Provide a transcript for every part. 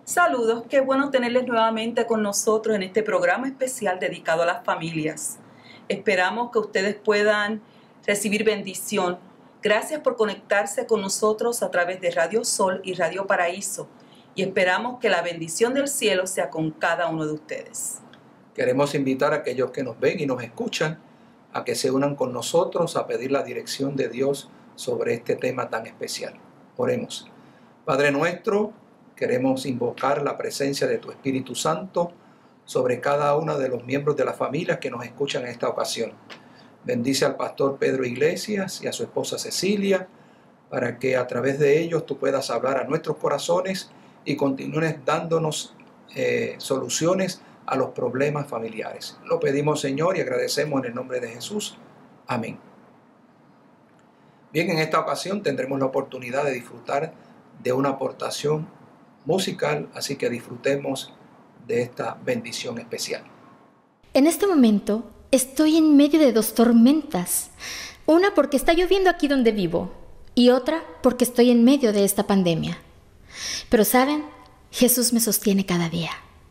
Saludos, qué bueno tenerles nuevamente con nosotros en este programa especial dedicado a las familias. Esperamos que ustedes puedan recibir bendición. Gracias por conectarse con nosotros a través de Radio Sol y Radio Paraíso y esperamos que la bendición del cielo sea con cada uno de ustedes. Queremos invitar a aquellos que nos ven y nos escuchan a que se unan con nosotros a pedir la dirección de Dios sobre este tema tan especial. Oremos. Padre nuestro, queremos invocar la presencia de tu Espíritu Santo sobre cada uno de los miembros de la familia que nos escuchan en esta ocasión. Bendice al pastor Pedro Iglesias y a su esposa Cecilia, para que a través de ellos tú puedas hablar a nuestros corazones y continúes dándonos soluciones a los problemas familiares. Lo pedimos, Señor, y agradecemos en el nombre de Jesús. Amén. Bien, en esta ocasión tendremos la oportunidad de disfrutar de una aportación musical, así que disfrutemos de esta bendición especial. En este momento estoy en medio de dos tormentas, una porque está lloviendo aquí donde vivo y otra porque estoy en medio de esta pandemia. Pero ¿saben? Jesús me sostiene cada día.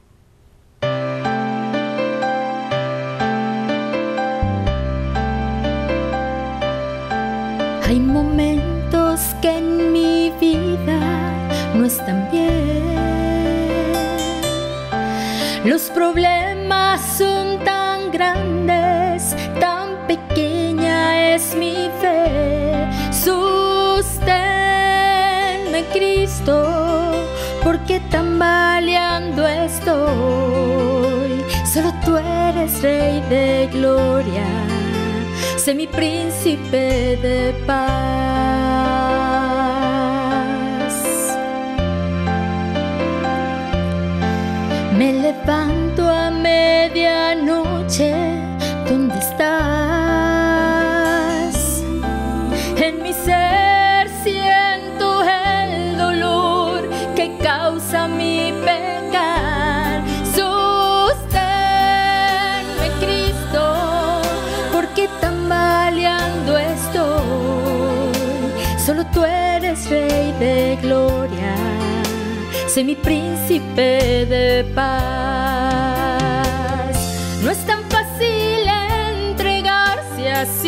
Hay momentos que en mi vida no están bien. Los problemas son tan grandes, tan pequeña es mi fe. Sosténme, Cristo, porque tambaleando estoy. Solo tú eres Rey de gloria, sé mi príncipe de paz. Me levanto a medianoche, ¿dónde estás? En mi ser siento el dolor que causa mi pecar. Sosténme, Cristo, porque tambaleando estoy. Solo tú eres Rey de gloria, sé mi príncipe de paz. No es tan fácil entregarse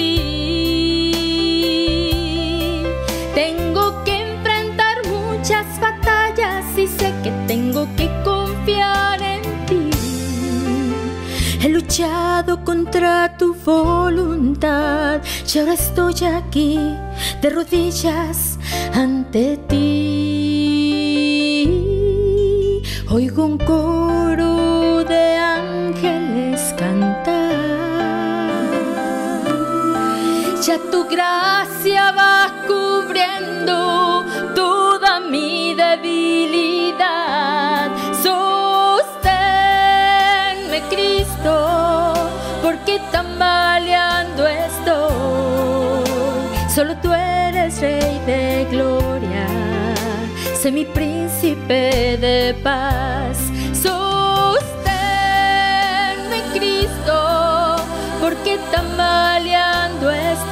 así. Tengo que enfrentar muchas batallas y sé que tengo que confiar en ti. He luchado contra tu voluntad y ahora estoy aquí de rodillas ante ti. Oigo un coro de ángeles cantar. Ya tu gracia va cubriendo toda mi debilidad. Sosténme, Cristo, porque tambaleando estoy. Solo tú eres Rey de gloria, sé mi príncipe de paz. Sosténme, Cristo, porque tambaleando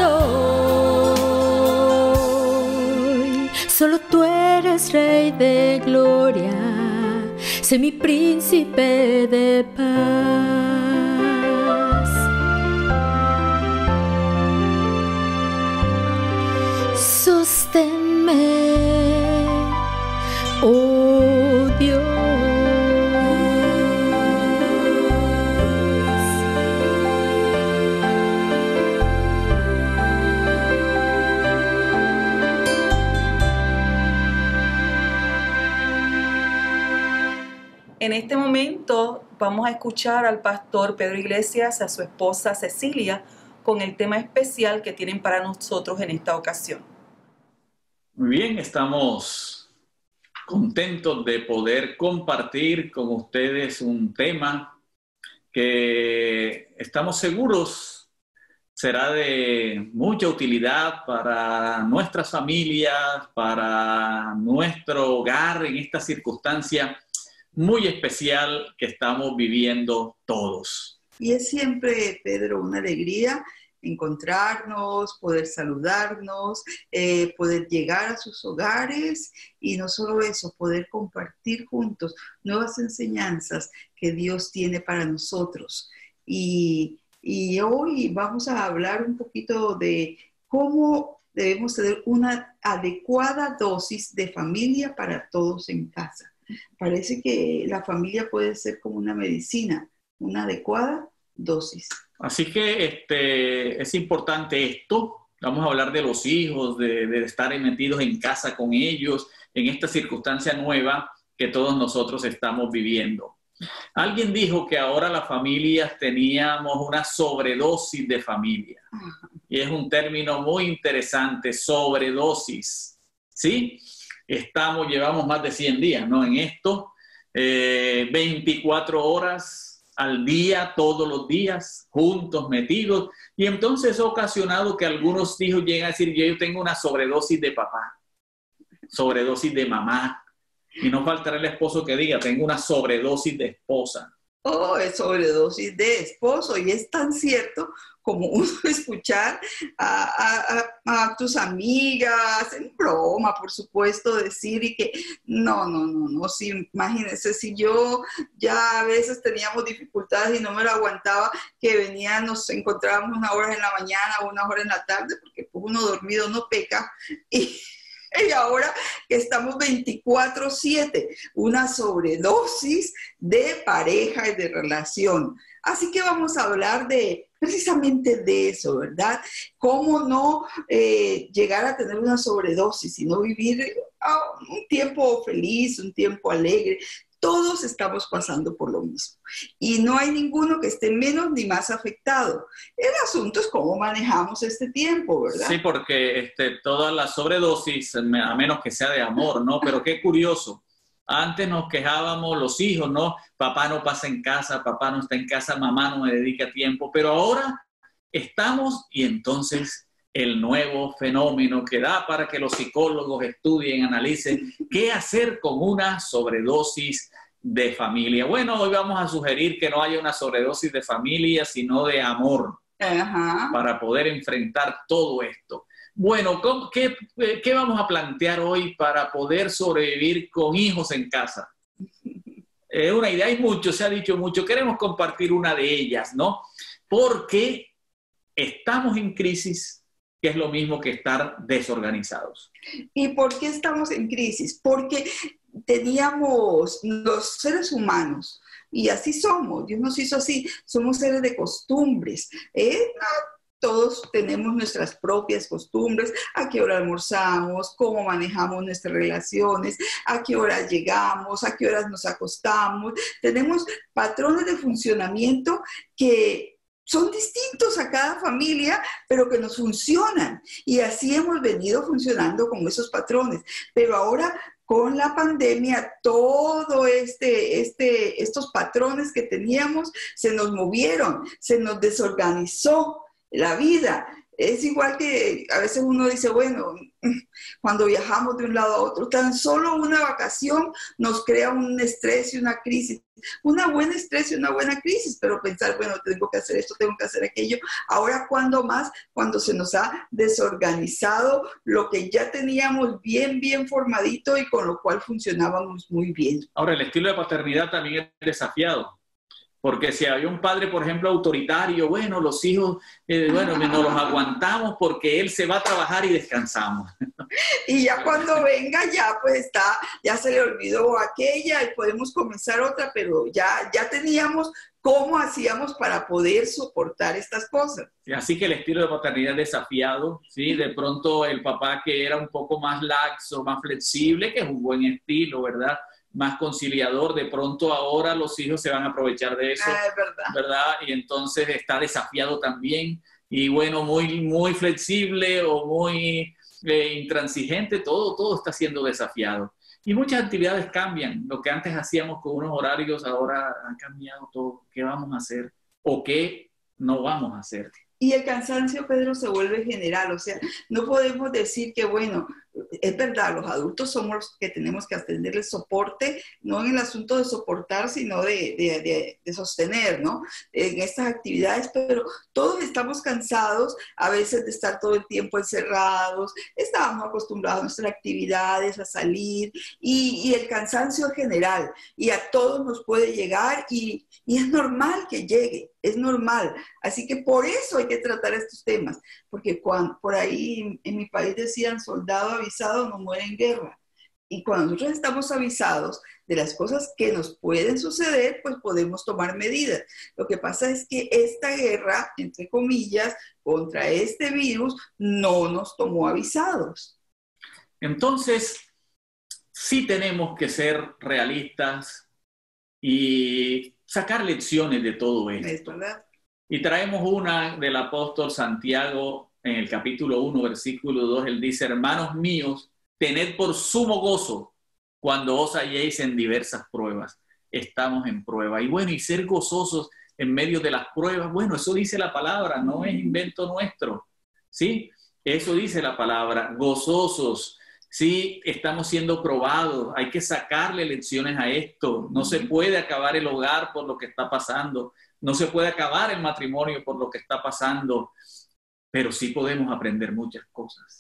estoy. Solo tú eres Rey de gloria, sé mi príncipe de paz. Sosténme, oh Dios. En este momento vamos a escuchar al pastor Pedro Iglesias, a su esposa Cecilia, con el tema especial que tienen para nosotros en esta ocasión. Muy bien, estamos contentos de poder compartir con ustedes un tema que estamos seguros será de mucha utilidad para nuestras familias, para nuestro hogar en esta circunstancia muy especial que estamos viviendo todos. Y es siempre, Pedro, una alegría encontrarnos, poder saludarnos, poder llegar a sus hogares y no solo eso, poder compartir juntos nuevas enseñanzas que Dios tiene para nosotros. Y hoy vamos a hablar un poquito de cómo debemos tener una adecuada dosis de familia para todos en casa. Parece que la familia puede ser como una medicina, una adecuada dosis. Así que es importante esto. Vamos a hablar de los hijos, de estar metidos en casa con ellos, en esta circunstancia nueva que todos nosotros estamos viviendo. Alguien dijo que ahora las familias teníamos una sobredosis de familia. Y es un término muy interesante, sobredosis. ¿Sí? Llevamos más de 100 días, ¿no? En esto, 24 horas al día, todos los días, juntos, metidos. Y entonces ha ocasionado que algunos hijos lleguen a decir, yo tengo una sobredosis de papá, sobredosis de mamá. Y no faltará el esposo que diga, tengo una sobredosis de esposa. Oh, es sobredosis de esposo. Y es tan cierto como uno escuchar a tus amigas, en broma, por supuesto, decir y que no, sí, imagínense, si yo ya a veces teníamos dificultades y no me lo aguantaba, que venían, nos encontrábamos una hora en la mañana, una hora en la tarde, porque pues, uno dormido no peca, y ahora que estamos 24/7, una sobredosis de pareja y de relación. Así que vamos a hablar precisamente de eso, ¿verdad? Cómo no llegar a tener una sobredosis, sino vivir un tiempo feliz, un tiempo alegre. Todos estamos pasando por lo mismo y no hay ninguno que esté menos ni más afectado. El asunto es cómo manejamos este tiempo, ¿verdad? Sí, porque toda la sobredosis, a menos que sea de amor, ¿no? Pero qué curioso. Antes nos quejábamos los hijos, ¿no? Papá no pasa en casa, papá no está en casa, mamá no me dedica tiempo. Pero ahora estamos y entonces el nuevo fenómeno que da para que los psicólogos estudien, analicen qué hacer con una sobredosis de familia. Bueno, hoy vamos a sugerir que no haya una sobredosis de familia, sino de amor. Ajá. Para poder enfrentar todo esto. Bueno, ¿qué vamos a plantear hoy para poder sobrevivir con hijos en casa? Una idea, hay mucho, se ha dicho mucho, queremos compartir una de ellas, ¿no? Porque estamos en crisis, que es lo mismo que estar desorganizados. ¿Y por qué estamos en crisis? Porque teníamos los seres humanos, y así somos, Dios nos hizo así, somos seres de costumbres, todos tenemos nuestras propias costumbres, a qué hora almorzamos, cómo manejamos nuestras relaciones, a qué hora llegamos, a qué horas nos acostamos. Tenemos patrones de funcionamiento que son distintos a cada familia, pero que nos funcionan. Y así hemos venido funcionando con esos patrones. Pero ahora, con la pandemia, todo estos patrones que teníamos se nos movieron, se nos desorganizó la vida. Es igual que a veces uno dice, bueno, cuando viajamos de un lado a otro, tan solo una vacación nos crea un estrés y una crisis. Una buena estrés y una buena crisis, pero pensar, bueno, tengo que hacer esto, tengo que hacer aquello. Ahora, ¿cuándo más? Cuando se nos ha desorganizado lo que ya teníamos bien formadito y con lo cual funcionábamos muy bien. Ahora, el estilo de paternidad también es desafiado. Porque si había un padre, por ejemplo, autoritario, bueno, los hijos, nos los aguantamos porque él se va a trabajar y descansamos. Y ya cuando venga, ya pues ya se le olvidó aquella y podemos comenzar otra, pero ya teníamos cómo hacíamos para poder soportar estas cosas. Así que el estilo de paternidad es desafiado, ¿sí? De pronto el papá que era un poco más laxo, más flexible, que es un buen estilo, ¿verdad?, más conciliador, de pronto ahora los hijos se van a aprovechar de eso, ¿verdad? Y entonces está desafiado también, y bueno, muy flexible o muy intransigente, todo está siendo desafiado. Y muchas actividades cambian, lo que antes hacíamos con unos horarios, ahora han cambiado todo. ¿Qué vamos a hacer o qué no vamos a hacer? Y el cansancio, Pedro, se vuelve general, o sea, no podemos decir que, bueno, es verdad, los adultos somos los que tenemos que atenderles soporte, no en el asunto de soportar, sino de sostener, ¿no? En estas actividades, pero todos estamos cansados a veces de estar todo el tiempo encerrados, estábamos acostumbrados a nuestras actividades, a salir, y el cansancio es general, y a todos nos puede llegar, y es normal que llegue, es normal. Así que por eso hay que tratar estos temas, porque cuando, por ahí en mi país decían, soldado avisado no muere en guerra. Y cuando nosotros estamos avisados de las cosas que nos pueden suceder, pues podemos tomar medidas. Lo que pasa es que esta guerra, entre comillas, contra este virus, no nos tomó avisados. Entonces, sí tenemos que ser realistas y sacar lecciones de todo esto. ¿Es verdad? Y traemos una del apóstol Santiago en el capítulo 1, versículo 2. Él dice, hermanos míos, tened por sumo gozo cuando os halléis en diversas pruebas. Estamos en prueba. Y bueno, y ser gozosos en medio de las pruebas, bueno, eso dice la palabra, no es invento nuestro, ¿sí? Eso dice la palabra, gozosos. Sí, estamos siendo probados, hay que sacarle lecciones a esto. No se puede acabar el hogar por lo que está pasando, no se puede acabar el matrimonio por lo que está pasando, pero sí podemos aprender muchas cosas.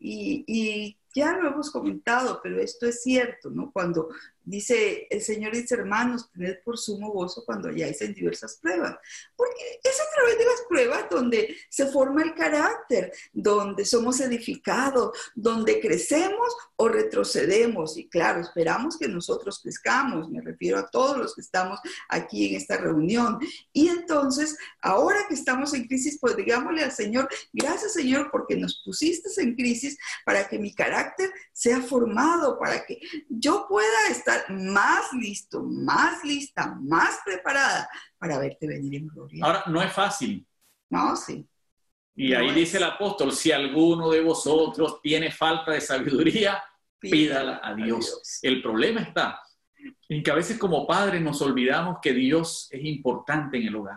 Y ya lo hemos comentado, pero esto es cierto, ¿no? Cuando dice, el Señor dice, hermanos, tened por sumo gozo cuando hayáis en diversas pruebas. Porque es a través de las pruebas donde se forma el carácter, donde somos edificados, donde crecemos o retrocedemos. Y claro, esperamos que nosotros crezcamos, me refiero a todos los que estamos aquí en esta reunión. Y entonces, ahora que estamos en crisis, pues digámosle al Señor, gracias Señor, porque nos pusiste en crisis para que mi carácter sea formado, para que yo pueda estar más listo, más lista, más preparada para verte venir en gloria. Ahora, no es fácil. No, sí. Y ahí dice el apóstol, si alguno de vosotros tiene falta de sabiduría, pídala a Dios. El problema está en que a veces como padres nos olvidamos que Dios es importante en el hogar.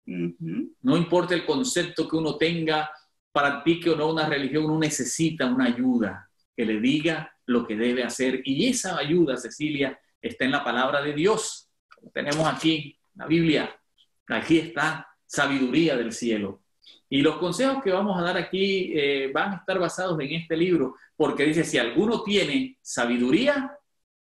No importa el concepto que uno tenga, practique o no una religión, uno necesita una ayuda que le diga lo que debe hacer. Y esa ayuda, Cecilia, está en la palabra de Dios. Como tenemos aquí la Biblia. Aquí está sabiduría del cielo. Y los consejos que vamos a dar aquí van a estar basados en este libro, porque dice, si alguno tiene sabiduría,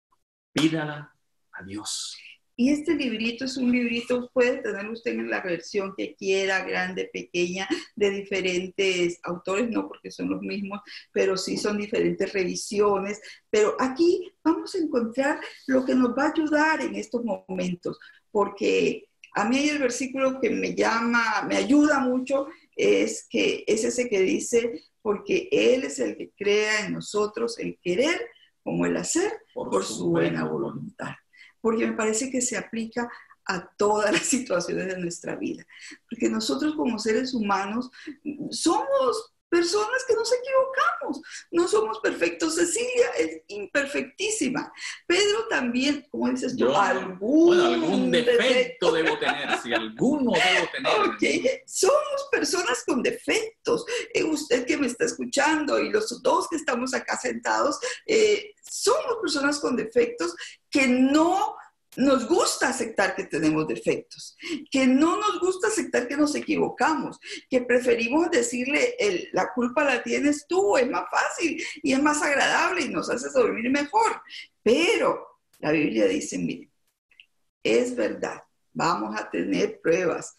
pídala a Dios. Y este librito es un librito, puede tenerlo usted en la versión que quiera, grande, pequeña, de diferentes autores, no porque son los mismos, pero sí son diferentes revisiones. Pero aquí vamos a encontrar lo que nos va a ayudar en estos momentos, porque a mí hay el versículo que me ayuda mucho, es ese que dice, porque Él es el que crea en nosotros el querer como el hacer por su buena voluntad. Porque me parece que se aplica a todas las situaciones de nuestra vida. Porque nosotros como seres humanos somos personas que nos equivocamos. No somos perfectos. Cecilia es imperfectísima. Pedro también, ¿cómo dices tú? Algún defecto debo tener, si alguno debo tener. Okay. Somos personas con defectos. Usted que me está escuchando y los dos que estamos acá sentados, somos personas con defectos que no nos gusta aceptar que tenemos defectos, que no nos gusta aceptar que nos equivocamos, que preferimos decirle la culpa la tienes tú, es más fácil y es más agradable y nos hace dormir mejor. Pero la Biblia dice, miren, es verdad, vamos a tener pruebas,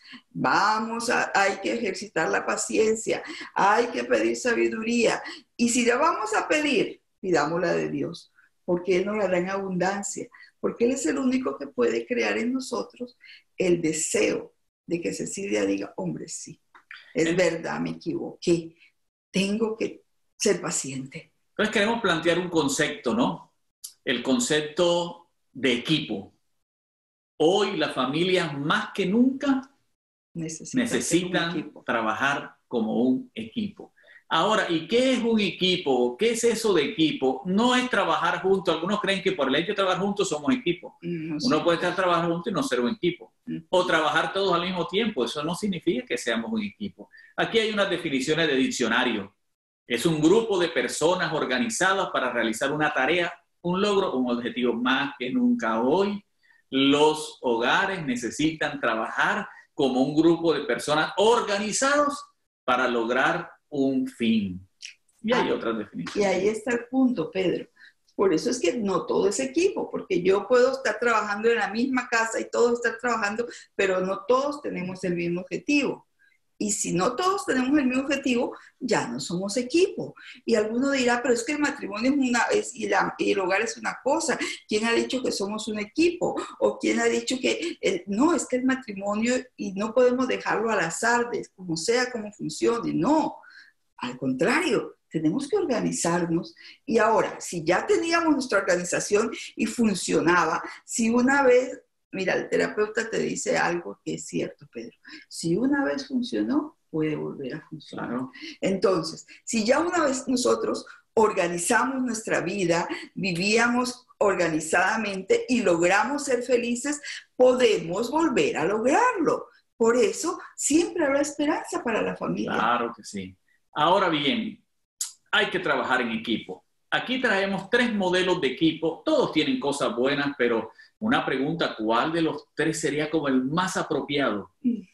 hay que ejercitar la paciencia, hay que pedir sabiduría y si la vamos a pedir, pidámosla de Dios, porque Él nos la da en abundancia, porque Él es el único que puede crear en nosotros el deseo de que Cecilia diga, hombre, sí, es verdad, me equivoqué, tengo que ser paciente. Entonces queremos plantear un concepto, ¿no? El concepto de equipo. Hoy las familias más que nunca necesitan trabajar como un equipo. Ahora, ¿y qué es un equipo? ¿Qué es eso de equipo? No es trabajar juntos. Algunos creen que por el hecho de trabajar juntos somos equipo. Uno puede estar trabajando juntos y no ser un equipo. O trabajar todos al mismo tiempo. Eso no significa que seamos un equipo. Aquí hay unas definiciones de diccionario Es un grupo de personas organizadas para realizar una tarea, un logro, un objetivo. Más que nunca hoy, los hogares necesitan trabajar como un grupo de personas organizados para lograr un fin. Y hay otras definiciones. Y ahí está el punto, Pedro. Por eso es que no todo es equipo, porque yo puedo estar trabajando en la misma casa y todos estar trabajando, pero no todos tenemos el mismo objetivo. Y si no todos tenemos el mismo objetivo, ya no somos equipo. Y alguno dirá, pero es que el matrimonio y el hogar es una cosa. ¿Quién ha dicho que somos un equipo? ¿O quién ha dicho que no, es que el matrimonio y no podemos dejarlo al azar, de como sea, como funcione? No, al contrario. Tenemos que organizarnos. Y ahora, si ya teníamos nuestra organización y funcionaba, si una vez, mira, el terapeuta te dice algo que es cierto, Pedro. Si una vez funcionó, puede volver a funcionar. Claro. Entonces, si ya una vez nosotros organizamos nuestra vida, vivíamos organizadamente y logramos ser felices, podemos volver a lograrlo. Por eso, siempre habrá esperanza para la familia. Claro que sí. Ahora bien, hay que trabajar en equipo. Aquí traemos 3 modelos de equipo. Todos tienen cosas buenas, pero una pregunta, ¿cuál de los 3 sería como el más apropiado?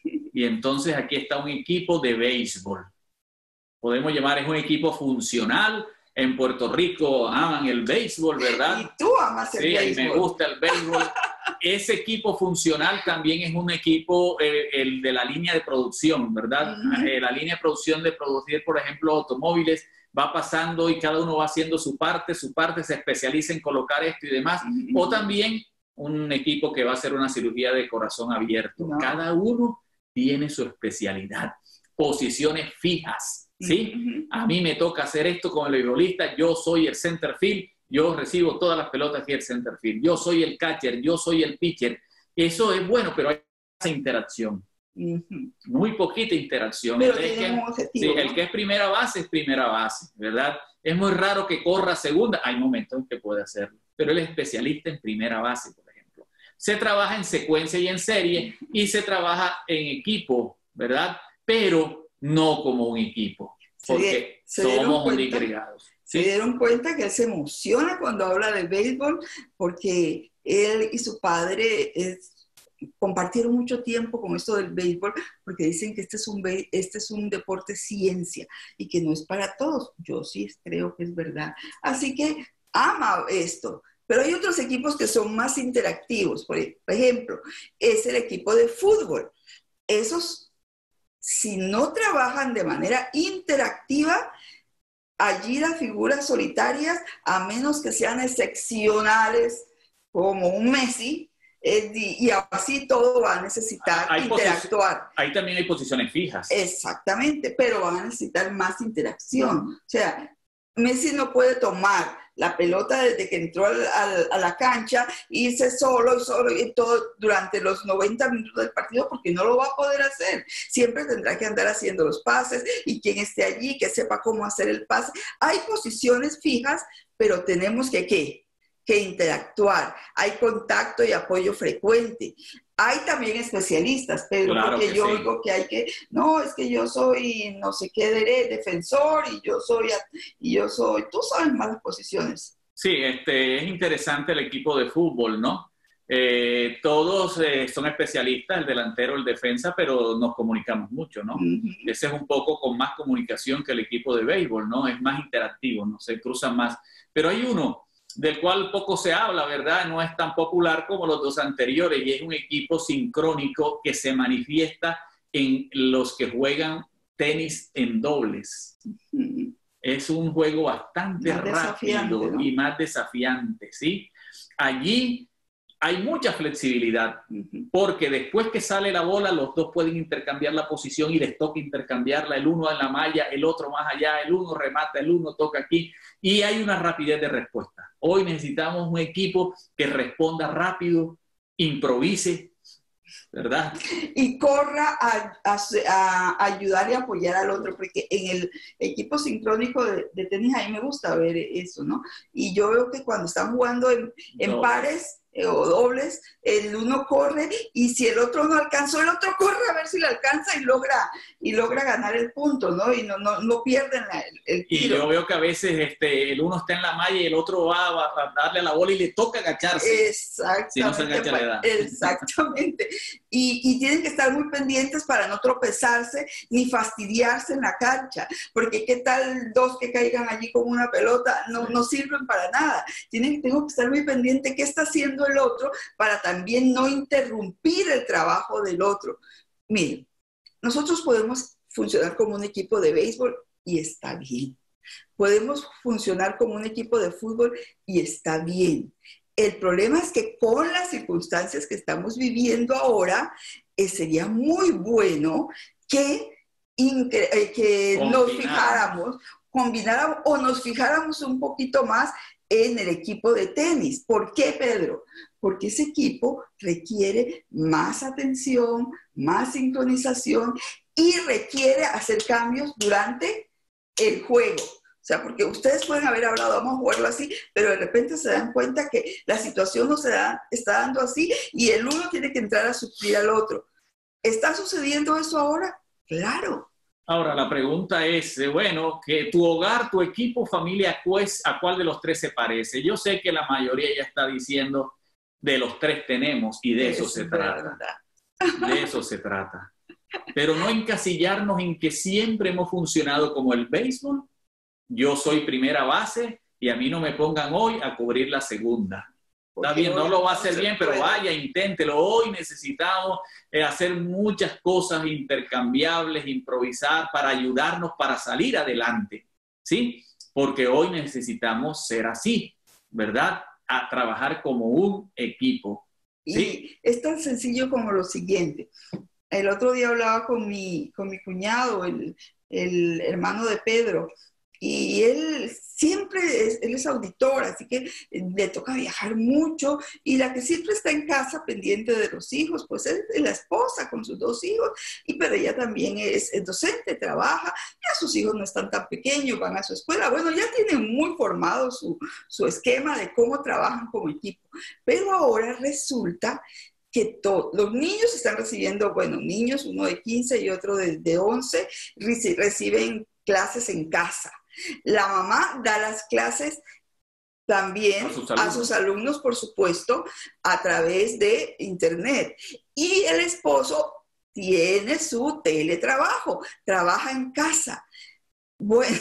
Y entonces aquí está un equipo de béisbol. Podemos llamar, es un equipo funcional. En Puerto Rico aman el béisbol, ¿verdad? Y tú amas el béisbol. Sí, me gusta el béisbol. Ese equipo funcional también es un equipo, el de la línea de producción, ¿verdad? La línea de producción de producir, por ejemplo, automóviles, va pasando y cada uno va haciendo su parte se especializa en colocar esto y demás. O también un equipo que va a hacer una cirugía de corazón abierto. No. Cada uno tiene su especialidad. Posiciones fijas, ¿sí? A mí me toca hacer esto como el beisbolista, yo soy el center field, yo recibo todas las pelotas y el center field. Yo soy el catcher, yo soy el pitcher. Eso es bueno, pero hay esa interacción. Muy poquita interacción. Pero tiene un objetivo, sí, ¿no? El que es primera base, ¿verdad? Es muy raro que corra segunda. Hay momentos en que puede hacerlo, pero él es especialista en primera base, por ejemplo. Se trabaja en secuencia y en serie y se trabaja en equipo, ¿verdad? Pero no como un equipo, porque somos uniagregados. Se dieron cuenta que él se emociona cuando habla de béisbol porque él y su padre compartieron mucho tiempo con esto del béisbol porque dicen que este es un deporte ciencia y que no es para todos. Yo sí creo que es verdad. Así que ama esto. Pero hay otros equipos que son más interactivos. Por ejemplo, es el equipo de fútbol. Esos, si no trabajan de manera interactiva, allí las figuras solitarias, a menos que sean excepcionales, como un Messi, y así todo va a necesitar interactuar. Ahí también hay posiciones fijas. Exactamente, pero van a necesitar más interacción. O sea, Messi no puede tomar la pelota desde que entró a la cancha, irse solo y todo durante los 90 minutos del partido porque no lo va a poder hacer. Siempre tendrá que andar haciendo los pases y quien esté allí que sepa cómo hacer el pase. Hay posiciones fijas, pero tenemos que interactuar. Hay contacto y apoyo frecuente. Hay también especialistas, Pedro, claro, porque yo digo que hay que, no, es que yo soy no sé qué defensor y yo soy, tú sabes más las posiciones. Sí, es interesante el equipo de fútbol, ¿no? Todos son especialistas, el delantero, el defensa, pero nos comunicamos mucho, ¿no? Ese es un poco con más comunicación que el equipo de béisbol, ¿no? Es más interactivo, ¿no? Se cruzan más. Pero hay uno del cual poco se habla, ¿verdad? No es tan popular como los 2 anteriores y es un equipo sincrónico que se manifiesta en los que juegan tenis en dobles. Es un juego bastante rápido, ¿no? Y más desafiante, ¿sí? Allí hay mucha flexibilidad porque después que sale la bola los dos pueden intercambiar la posición y les toca intercambiarla, el uno en la malla, el otro más allá, el uno remata, el uno toca aquí y hay una rapidez de respuesta. Hoy necesitamos un equipo que responda rápido, improvise, ¿verdad? Y corra a ayudar y apoyar al otro, porque en el equipo sincrónico de tenis a mí me gusta ver eso, ¿no? Y yo veo que cuando están jugando en pares, o dobles, el uno corre y si el otro no alcanzó, el otro corre a ver si le alcanza y logra ganar el punto, ¿no? Y no pierden el tiro. Y yo veo que a veces el uno está en la malla y el otro va a darle a la bola y le toca agacharse. Exactamente. Si no se agacha, le da. Exactamente. Y tienen que estar muy pendientes para no tropezarse ni fastidiarse en la cancha, porque qué tal dos que caigan allí con una pelota, no sirven para nada. Tengo que estar muy pendiente qué está haciendo el otro para también no interrumpir el trabajo del otro. Miren, nosotros podemos funcionar como un equipo de béisbol y está bien. Podemos funcionar como un equipo de fútbol y está bien. El problema es que con las circunstancias que estamos viviendo ahora, sería muy bueno que nos combináramos o nos fijáramos un poquito más en el equipo de tenis. ¿Por qué, Pedro? Porque ese equipo requiere más atención, más sincronización y requiere hacer cambios durante el juego. O sea, porque ustedes pueden haber hablado, vamos a jugarlo así, pero de repente se dan cuenta que la situación no está dando así y el uno tiene que entrar a suplir al otro. ¿Está sucediendo eso ahora? Claro. Ahora, la pregunta es, bueno, que tu hogar, tu equipo, familia, ¿a cuál de los tres se parece? Yo sé que la mayoría ya está diciendo, de los tres tenemos, y de eso se trata. De eso se trata. Pero no encasillarnos en que siempre hemos funcionado como el béisbol. Yo soy primera base y a mí no me pongan hoy a cubrir la segunda. Está bien, no lo va a hacer bien, pero vaya, inténtelo. Hoy necesitamos hacer muchas cosas intercambiables, improvisar para ayudarnos para salir adelante, ¿sí? Porque hoy necesitamos ser así, ¿verdad? A trabajar como un equipo, ¿sí? Y es tan sencillo como lo siguiente. El otro día hablaba con mi cuñado, el hermano de Pedro, y él es auditor, así que le toca viajar mucho, y la que siempre está en casa pendiente de los hijos, pues es la esposa con sus 2 hijos, pero ella también es docente, trabaja, ya sus hijos no están tan pequeños, van a su escuela, bueno, ya tienen muy formado su esquema de cómo trabajan como equipo, pero ahora resulta que los niños están recibiendo, bueno, niños, uno de 15 y otro de 11, reciben clases en casa. La mamá da las clases también a sus alumnos, por supuesto, a través de internet. Y el esposo tiene su teletrabajo, trabaja en casa. Bueno,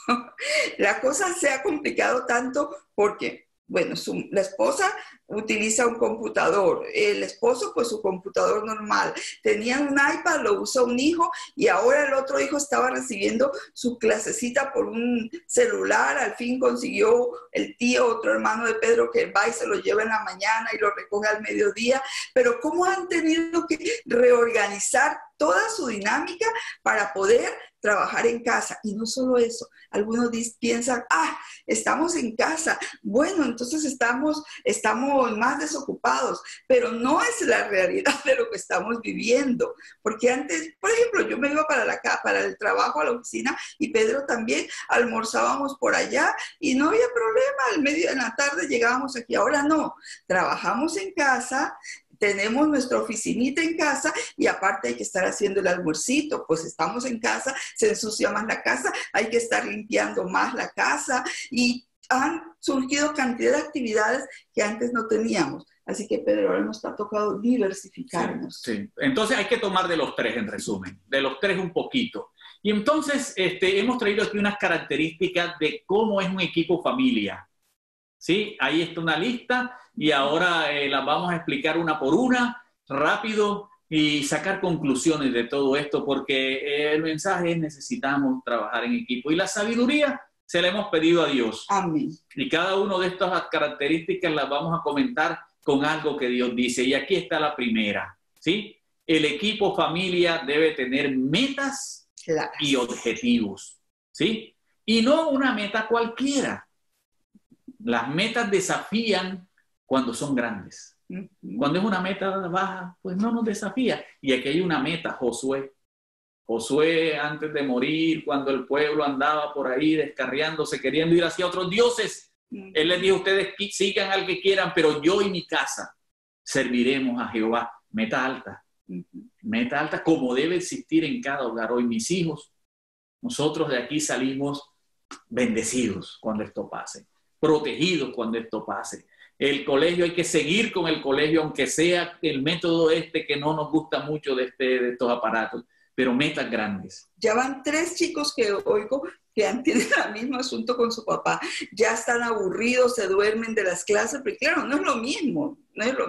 la cosa se ha complicado tanto porque, bueno, la esposa utiliza un computador, el esposo pues su computador normal, tenían un iPad, lo usa un hijo y ahora el otro hijo estaba recibiendo su clasecita por un celular, al fin consiguió el tío, otro hermano de Pedro que va y se lo lleva en la mañana y lo recoge al mediodía, pero cómo han tenido que reorganizar toda su dinámica para poder trabajar en casa. Y no solo eso, algunos piensan, estamos en casa, bueno, entonces estamos más desocupados, pero no es la realidad de lo que estamos viviendo, porque antes, por ejemplo, yo me iba para el trabajo a la oficina y Pedro también, almorzábamos por allá y no había problema, en la tarde llegábamos aquí, ahora no, trabajamos en casa, tenemos nuestra oficinita en casa y aparte hay que estar haciendo el almuercito, pues estamos en casa, se ensucia más la casa, hay que estar limpiando más la casa y han surgido cantidad de actividades que antes no teníamos. Así que, Pedro, ahora nos ha tocado diversificarnos. Sí. Entonces hay que tomar de los tres, en resumen, de los tres un poquito. Y entonces hemos traído aquí unas características de cómo es un equipo familia. ¿Sí? Ahí está una lista y ahora las vamos a explicar una por una, rápido, y sacar conclusiones de todo esto, porque el mensaje es: necesitamos trabajar en equipo. Y la sabiduría se la hemos pedido a Dios. Amén. Y cada una de estas características las vamos a comentar con algo que Dios dice. Y aquí está la primera, ¿sí? El equipo familia debe tener metas y objetivos, ¿sí? Y no una meta cualquiera. Las metas desafían cuando son grandes. Cuando es una meta baja, pues no nos desafía. Y aquí hay una meta, Josué. Josué, antes de morir, cuando el pueblo andaba por ahí descarriándose, queriendo ir hacia otros dioses, Él les dijo, ustedes sigan al que quieran, pero yo y mi casa serviremos a Jehová. Meta alta. Meta alta como debe existir en cada hogar. Hoy mis hijos, nosotros de aquí salimos bendecidos cuando esto pase, protegidos cuando esto pase. El colegio, hay que seguir con el colegio, aunque sea el método que no nos gusta mucho de estos aparatos, pero metas grandes. Ya van 3 chicos que oigo que tienen el mismo asunto con su papá. Ya están aburridos, se duermen de las clases, pero claro, no es lo mismo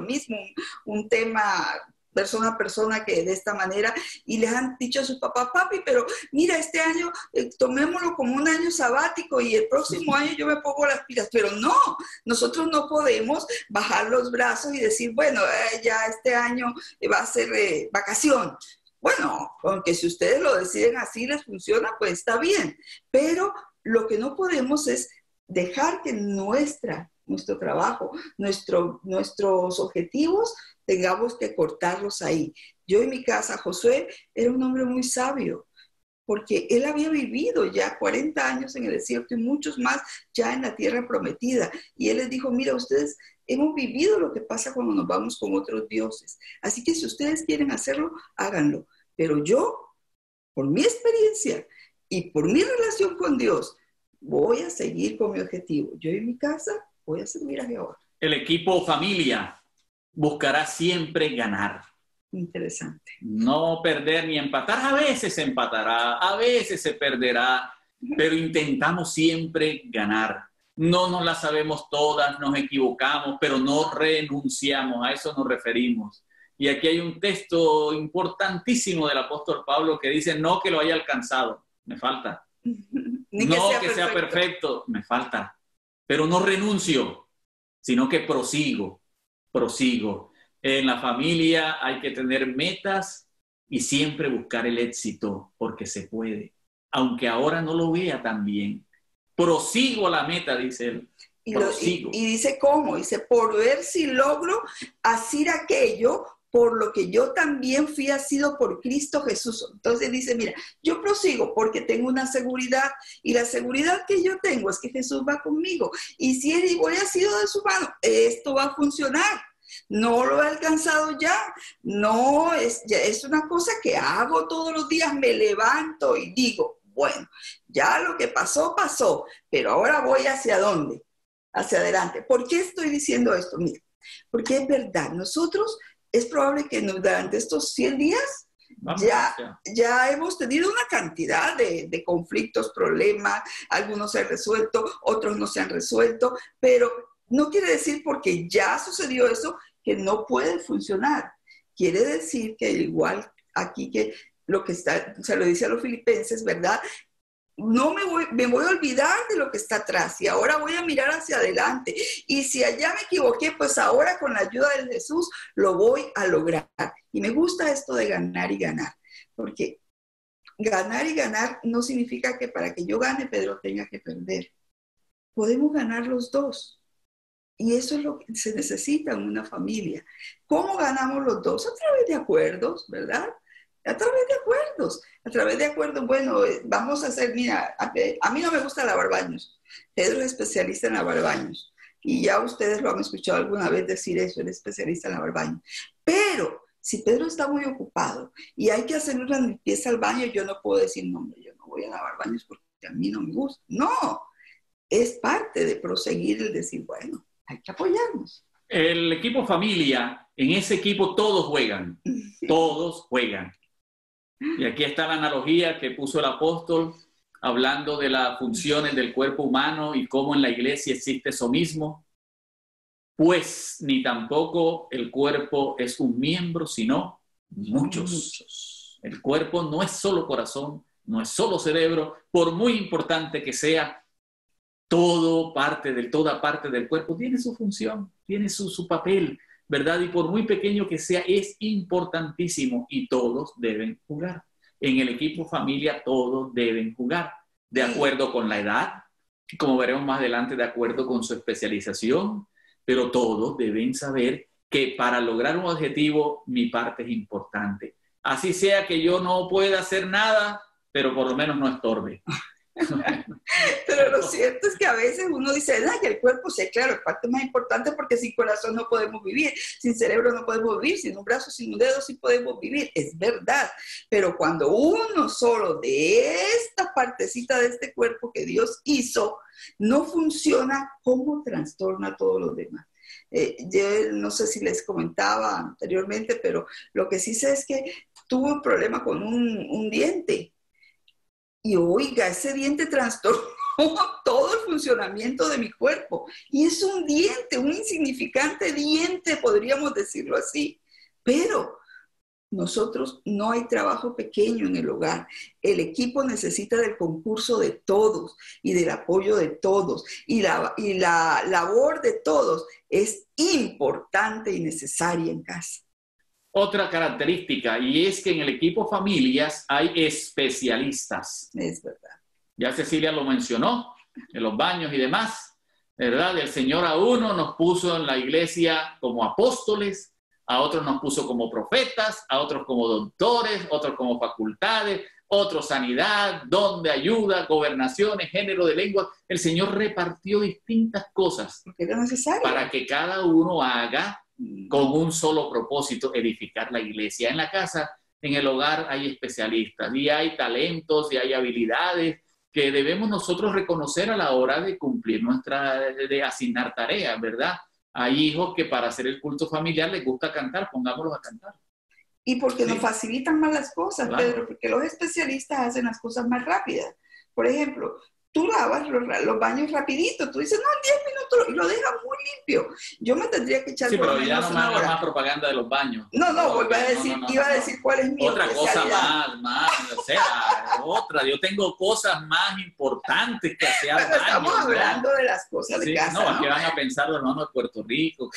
un tema persona a persona que de esta manera, y les han dicho a su papá, papi, pero mira, este año tomémoslo como un año sabático y el próximo año yo me pongo las pilas, pero no, nosotros no podemos bajar los brazos y decir, bueno, ya este año va a ser vacación. Bueno, aunque si ustedes lo deciden así, les funciona, pues está bien, pero lo que no podemos es dejar que nuestro trabajo, nuestros objetivos, tengamos que cortarlos ahí. Yo en mi casa, Josué era un hombre muy sabio, porque él había vivido ya 40 años en el desierto y muchos más ya en la tierra prometida. Y él les dijo, mira, ustedes hemos vivido lo que pasa cuando nos vamos con otros dioses. Así que si ustedes quieren hacerlo, háganlo. Pero yo, por mi experiencia y por mi relación con Dios, voy a seguir con mi objetivo. Yo en mi casa voy a servir a Jehová. El equipo familia buscará siempre ganar. Interesante. No perder ni empatar. A veces se empatará, a veces se perderá, pero intentamos siempre ganar. No nos la sabemos todas, nos equivocamos, pero no renunciamos, a eso nos referimos. Y aquí hay un texto importantísimo del apóstol Pablo que dice, no que lo haya alcanzado, me falta. No que sea perfecto, me falta. Pero no renuncio, sino que prosigo. En la familia hay que tener metas y siempre buscar el éxito, porque se puede. Aunque ahora no lo vea tan bien. Prosigo la meta, dice él. Y dice cómo, dice, por ver si logro hacer aquello por lo que yo también fui asido por Cristo Jesús. Entonces dice, mira, yo prosigo porque tengo una seguridad, y la seguridad que yo tengo es que Jesús va conmigo, y si él voy asido de su mano, esto va a funcionar. No lo he alcanzado ya, no, ya es una cosa que hago todos los días, me levanto y digo, bueno, ya lo que pasó, pasó, pero ahora voy hacia dónde, hacia adelante. ¿Por qué estoy diciendo esto? Mira, porque es verdad, nosotros es probable que durante estos 100 días ya hemos tenido una cantidad de conflictos, problemas, algunos se han resuelto, otros no se han resuelto, pero no quiere decir porque ya sucedió eso que no puede funcionar. Quiere decir que igual aquí que lo que está, se lo dice a los filipenses, ¿verdad? No me voy a olvidar de lo que está atrás y ahora voy a mirar hacia adelante. Y si allá me equivoqué, pues ahora con la ayuda de Jesús lo voy a lograr. Y me gusta esto de ganar y ganar, porque ganar y ganar no significa que para que yo gane, Pedro tenga que perder. Podemos ganar los dos. Y eso es lo que se necesita en una familia. ¿Cómo ganamos los dos? A través de acuerdos, ¿verdad? A través de acuerdos, bueno, vamos a hacer, mira, a mí no me gusta lavar baños. Pedro es especialista en lavar baños. Y ya ustedes lo han escuchado alguna vez decir eso, él es especialista en lavar baños. Pero si Pedro está muy ocupado y hay que hacer una limpieza al baño, yo no puedo decir, no, hombre, yo no voy a lavar baños porque a mí no me gusta. No, es parte de proseguir el decir, bueno, hay que apoyarnos. El equipo familia, en ese equipo todos juegan. Y aquí está la analogía que puso el apóstol, hablando de las funciones del cuerpo humano y cómo en la iglesia existe eso mismo. Pues ni tampoco el cuerpo es un miembro, sino muchos. El cuerpo no es solo corazón, no es solo cerebro, por muy importante que sea, toda parte del cuerpo tiene su función, tiene su papel, ¿verdad? Y por muy pequeño que sea, es importantísimo y todos deben jugar. En el equipo familia todos deben jugar, de acuerdo con la edad, como veremos más adelante, de acuerdo con su especialización, pero todos deben saber que para lograr un objetivo, mi parte es importante. Así sea que yo no pueda hacer nada, pero por lo menos no estorbe. Pero lo cierto es que a veces uno dice, ay, el cuerpo, sí, claro, el parte más importante porque sin corazón no podemos vivir, sin cerebro no podemos vivir, sin un brazo, sin un dedo sí podemos vivir, es verdad. Pero cuando uno solo de esta partecita de este cuerpo que Dios hizo no funciona, ¿cómo trastorna a todos los demás? Yo no sé si les comentaba anteriormente, pero lo que sí sé es que tuve un problema con un diente. Y oiga, ese diente trastornó todo el funcionamiento de mi cuerpo. Y es un diente, un insignificante diente, podríamos decirlo así. Pero nosotros no hay trabajo pequeño en el hogar. El equipo necesita del concurso de todos y del apoyo de todos. Y la labor de todos es importante y necesaria en casa. Otra característica, y es que en el equipo familias hay especialistas. Es verdad. Ya Cecilia lo mencionó, en los baños y demás, ¿verdad? El Señor a uno nos puso en la iglesia como apóstoles, a otros nos puso como profetas, a otros como doctores, otros como facultades, otros sanidad, don de ayuda, gobernaciones, género de lengua. El Señor repartió distintas cosas Porque era necesario. para que cada uno haga con un solo propósito, edificar la iglesia. En la casa, en el hogar hay especialistas y hay talentos y hay habilidades que debemos nosotros reconocer a la hora de cumplir de asignar tareas, ¿verdad? Hay hijos que para hacer el culto familiar les gusta cantar, pongámoslos a cantar. Y porque Sí. nos facilitan más las cosas, Claro. Pedro, porque los especialistas hacen las cosas más rápidas. Por ejemplo, tú lavas los baños rapidito, tú dices, no, en 10 minutos, y lo dejas muy limpio. Yo me tendría que echar Sí, por lo pero ya menos no una me hagas hora. más propaganda de los baños. No, No, iba a decir cuál es mi otra cosa especialidad. más, o sea, otra. Yo tengo cosas más importantes que hacer. Pero estamos hablando de las cosas de casa, No, ¿no? que van a pensar los hermanos de Puerto Rico.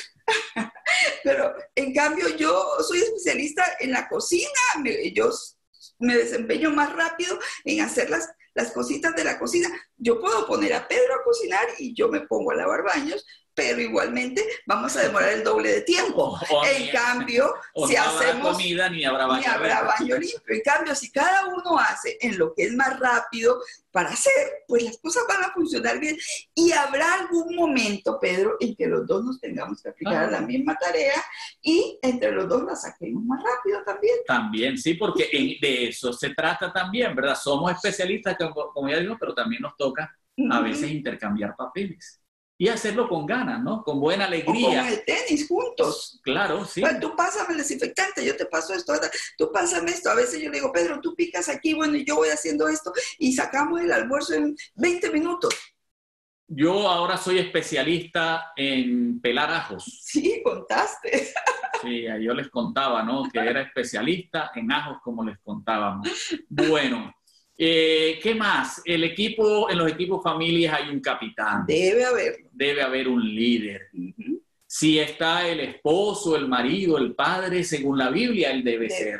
Pero en cambio yo soy especialista en la cocina, yo me desempeño más rápido en hacer las cositas de la cocina. Yo puedo poner a Pedro a cocinar y yo me pongo a lavar baños, pero igualmente vamos a demorar el doble de tiempo. En cambio, si no habrá hacemos... comida ni habrá baño. Ni habrá baño limpio. En cambio, si cada uno hace en lo que es más rápido para hacer, pues las cosas van a funcionar bien. Y habrá algún momento, Pedro, en que los dos nos tengamos que aplicar la misma tarea y entre los dos la saquemos más rápido también. También, sí, porque de eso se trata también, ¿verdad? Somos especialistas, como ya digo, pero también nos toca a veces intercambiar papeles. Y hacerlo con ganas, ¿no? Con buena alegría. O con el tenis juntos. Claro, sí. Bueno, tú pásame el desinfectante, yo te paso esto, tú pásame esto. A veces yo le digo, Pedro, tú picas aquí, bueno, y yo voy haciendo esto y sacamos el almuerzo en 20 minutos. Yo ahora soy especialista en pelar ajos. Sí, contaste. Sí, yo les contaba, ¿no? Que era especialista en ajos, como les contábamos. Bueno, ¿qué más? En los equipos familias hay un capitán. Debe haberlo. Debe haber un líder. Si está el esposo, el marido, el padre, según la Biblia, él debe ser.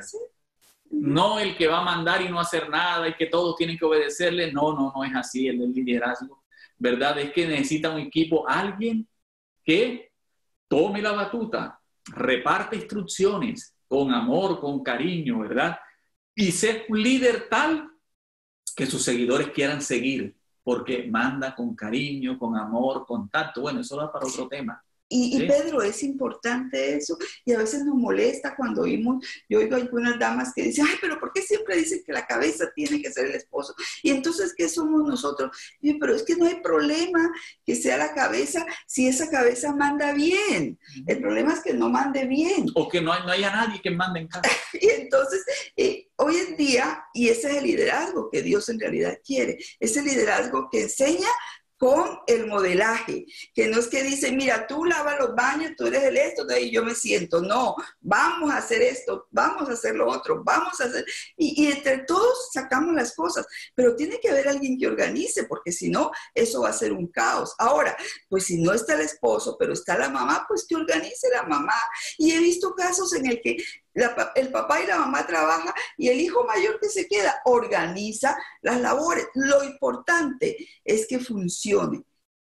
No el que va a mandar y no hacer nada y que todos tienen que obedecerle. No es así el del liderazgo. ¿Verdad? Es que necesita un equipo, alguien que tome la batuta, reparte instrucciones con amor, con cariño, ¿verdad? Y ser un líder tal que sus seguidores quieran seguir, porque manda con cariño, con amor, con tacto. Bueno, eso va para otro tema. Y ¿Sí? Pedro, es importante eso, y a veces nos molesta cuando yo oigo algunas damas que dicen, ay, pero ¿por qué siempre dicen que la cabeza tiene que ser el esposo? Y entonces, ¿qué somos nosotros? Y yo, pero es que no hay problema que sea la cabeza si esa cabeza manda bien. El problema es que no mande bien. O que no haya nadie que mande en casa. Y entonces, hoy en día, y ese es el liderazgo que Dios en realidad quiere, es el liderazgo que enseña con el modelaje, que no es que dice, mira, tú lavas los baños, tú eres el esto, y yo me siento. No, vamos a hacer esto, vamos a hacer lo otro, vamos a hacer... Y entre todos sacamos las cosas, pero tiene que haber alguien que organice, porque si no, eso va a ser un caos. Ahora, pues si no está el esposo, pero está la mamá, pues que organice la mamá. Y he visto casos en el que el papá y la mamá trabajan y el hijo mayor que se queda organiza las labores. Lo importante es que funcione.